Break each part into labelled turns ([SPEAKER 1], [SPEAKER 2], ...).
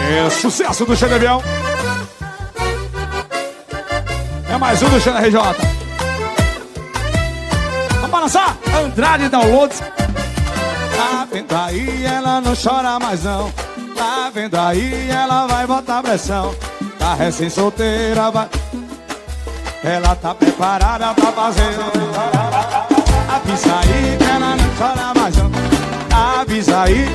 [SPEAKER 1] É sucesso do Xande Avião. É mais um do Xande RJ. Vamos balançar? Andrade Downloads. Tá vendo aí, ela não chora mais não. Tá vendo aí, ela vai botar pressão. Tá recém-solteira, vai. Ela tá preparada pra fazer. Avisa aí que ela não chora mais não. Avisa aí.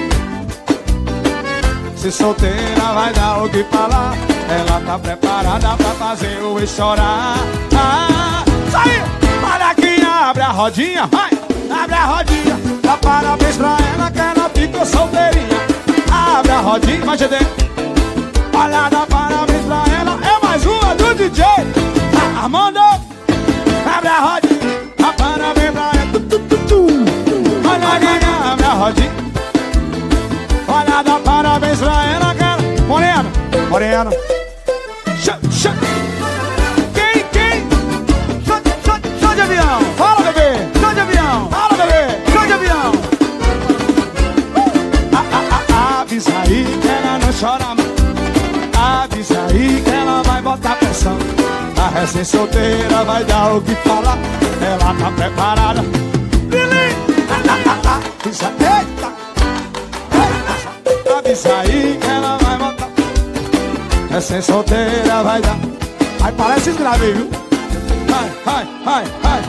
[SPEAKER 1] Se solteira vai dar o que falar. Ela tá preparada pra fazer o ex chorar. Sai! Olha aqui, abre a rodinha, vai! Abre a rodinha. Dá parabéns pra ela que ela ficou solteirinha. Abre a rodinha, vai GD. Olha, dá parabéns pra ela. É mais uma do DJ Armando. Abre a rodinha. Dá parabéns pra ela. Olha aqui, abre a rodinha. Olha, dá parabéns pra ela, cara. Moreno, moreno. Quem? Show de avião. Fala, bebê. Show de avião. Fala, bebê. Show de avião. Avisa aí que ela não chora mais. Avisa aí que ela vai botar pressão. A recém-solteira vai dar o que falar. Ela tá preparada. Avisa, eita. Avisa aí que ela vai botar. Recém-solteira vai dar. Aí parece grave, viu? Ai.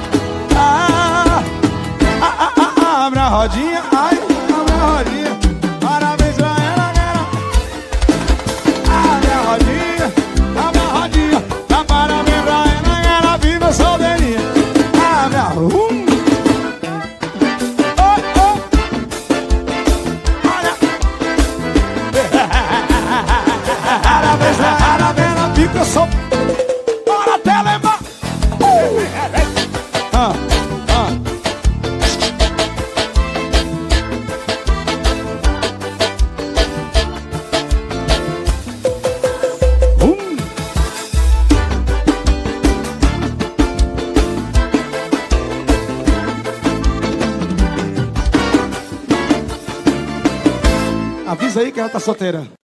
[SPEAKER 1] Abre a rodinha, ai, abre a rodinha. Parabéns pra ela, ela. Abre a rodinha, abre a rodinha. Dá parabéns pra ela, ela viva solteirinha. Abre a rodinha. Parabéns pra ela, ela fica só. Bora, Telema! Avisa aí que ela tá solteira.